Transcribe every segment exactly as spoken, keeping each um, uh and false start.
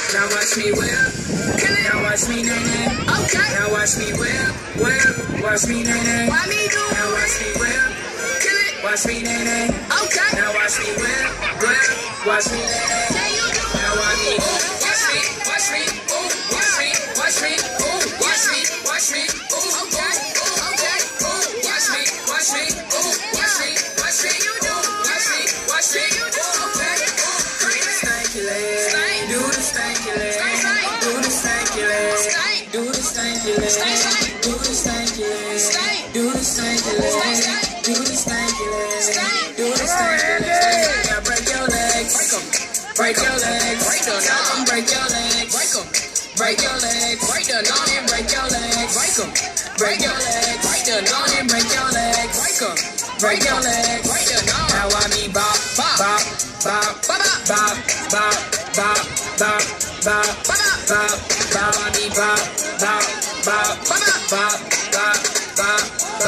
Now watch me whip. Kill it. Now watch me nay nay. Okay. Now watch me whip, whip. Watch me nay nay. Why me do? Now watch me whip. Kill it. Watch me nay nay. Okay. Now watch me whip, whip. Watch me nay nay. Yeah, you do. Now watch me. Watch me. Watch me. Ooh. Watch me. Watch me. Ooh. Watch me. Watch me. Ooh. Okay. Ooh. Okay. Ooh. Watch me. Watch me. Ooh. Watch me. Watch me. You do. Watch me. Watch me. You do. Okay. Do the stanky leg. Stank. Do the stanky leg. Stank, stank. Do the stanky leg. Stank. Do the stanky leg. Stank, stank. Do the stanky leg. Stank. Do the stanky leg. Stank, stank. Do the stanky leg. Stank. Do the stanky leg. Now break your legs. Break 'em. Break your legs. Break the knob. Break your legs. Break 'em. Break your legs. Break the knob and break your legs. Break 'em. Break your legs. Break the knob and break your legs. Break 'em. Break your legs. Break the knob. Now I me bop, bop, bop, bop, bop, bop, bop, bop, bop, bop, bop, bop. I me bop, bop, bop, bop, bop, bop, bop,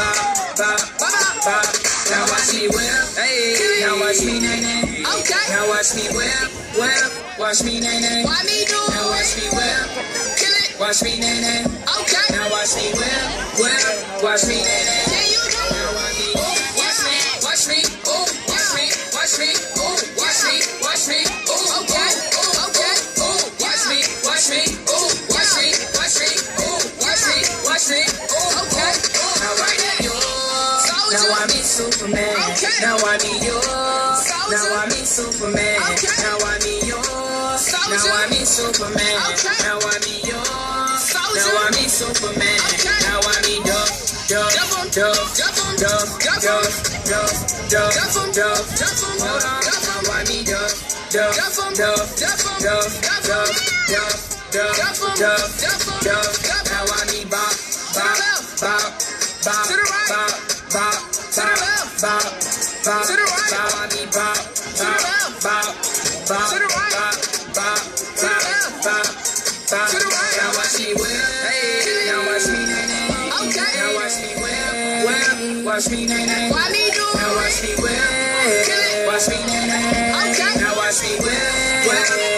bop, bop, bop. Now watch me whip, hey. Now watch me nay nay. Okay. Now watch me whip, whip. Watch me nay nay. Why me do? Now watch me whip. Kill it. Watch me nay nay. Okay. Now watch me whip, whip. Watch me nay nay. Yeah, you do. Now watch me, watch me, watch me, ooh, watch me, watch me, ooh, watch me, watch me, ooh, Okay. ooh, Okay. ooh, watch me, watch me, ooh, watch me, watch me, ooh, watch me, watch me, ooh, Okay. now I need yours. Soldier. Now I be Superman. Okay. Now I need yours. Soldier. Now I be Superman. Okay. Now I need yours. Soldier. Now I be Superman. Okay. Now I need yours. Soldier. Now I be Superman. Okay. Now I need Duff, Duff, Duff 'em. Duff, Duff 'em. Duff, Duff 'em. Duff, Duff, Duff, Duff 'em. Duff, Duff 'em. Hold on. Duff 'em. Now I need Duff, Duff, Duff 'em. Duff, Duff 'em. Duff, Duff 'em. Duff, Duff, Duff, Duff 'em. Duff, Duff 'em. Duff. Duff 'em. Now I need Bop, the Bop, left. Bop, Bop, To the right. Bop, Bop, To the left. Bop, Bop, To the right. Now I need Bop, To the left. Bop, Bop, To the right. Bop, Bop, To the left. Bop, Bop. To the right. Now watch me whip, hey. Now watch me nay nay. Okay. Now watch me whip, whip. Watch me nay nay. Why me do? Now watch me whip, Kill it. watch me nay nay. Okay. Now watch me whip, whip.